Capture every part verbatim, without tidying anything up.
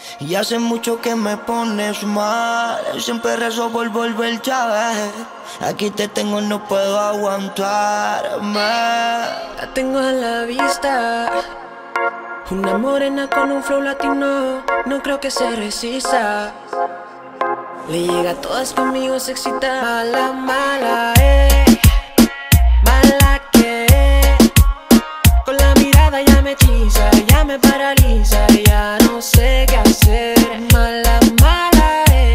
Y hace mucho que me pones mal. Siempre rezo por volverte a ver. Aquí te tengo, no puedo aguantarme. La tengo a la vista. Una morena con un flow latino, no creo que se resista. Le llega a todas conmigo, se excita. Mala, mala, eh. Mala que con la mirada ya me hechiza, ya me paraliza, ya no sé qué hacer. Mala, mala, eh.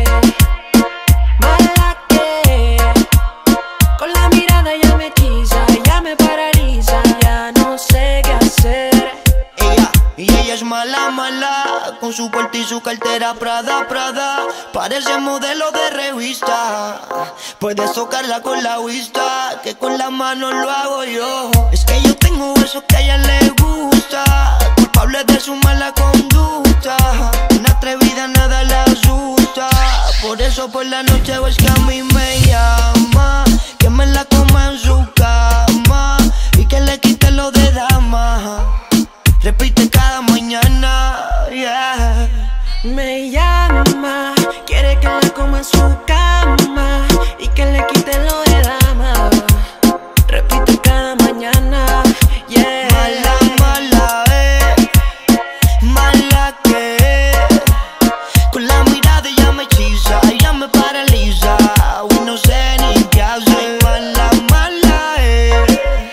Mala que con la mirada ya me hechiza, ya me paraliza, ya no sé qué hacer. Ella, y ella es mala, mala, con su porte y su cartera Prada, Prada. Parece modelo de revista. Puedes tocarla con la vista, que con la mano lo hago yo. Es que yo tengo eso que a ella le gusta, culpable de su mala conducta. Una atrevida nada la asusta. Por eso por la noche es que a mí me llama, que me la coma en su cama y que le quite lo de dama. Repite cada mañana, yeah. Me llama, quiere que la coma en su cama y que le quite lo de dama. Repite cada mañana, yeah. Mala, mala, eh. Mala que con la mirada ella me hechiza, ella me paraliza. Uy, no sé ni qué hacer. Mala, mala, eh.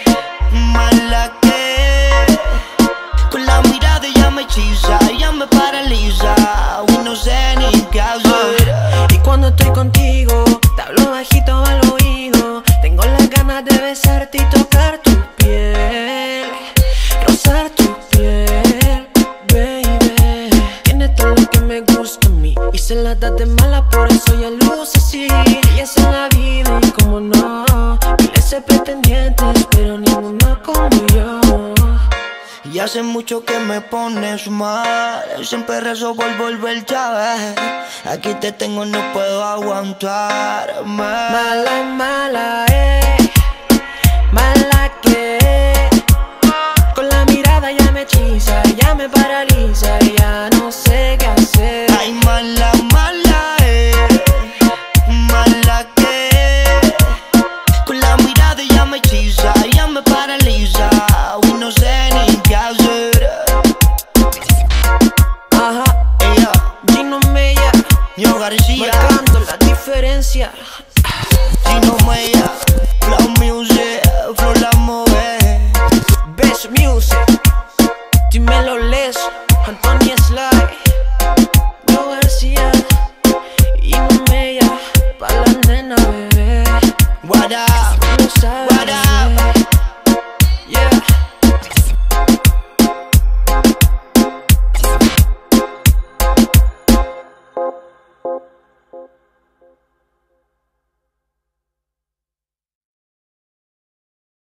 Mala que con la mirada ella me hechiza, ella me paraliza. Uy, no sé ni qué hacer. Y cuando estoy contigo, te hablo bajito al oído. Tengo las ganas de besarte y tocar tu piel, rozar tu piel, baby. Tiene todo lo que me gusta a mí y se la da de mala, por eso ella luce así. Ella es en la vida y como no, miles de pretendientes, pero ninguno como yo. Y hace mucho que me pones mal. Siempre rezo por volverte a ver. Aquí te tengo, no puedo aguantarme. Mala, mala, eh. Mala que con la mirada ya me hechiza, ya me paraliza, ya no sé qué hacer. Ay, mala, mala, eh. Mala que con la mirada ya me hechiza, ya me paraliza. Uy, no sé ni qué hacer. Ajá, Ella, Gino Mella, Yo García, marcando la diferencia. Gino Mella, Flow Music, Flow la mueve. Best Music, dímelo Les, Antonio Sly.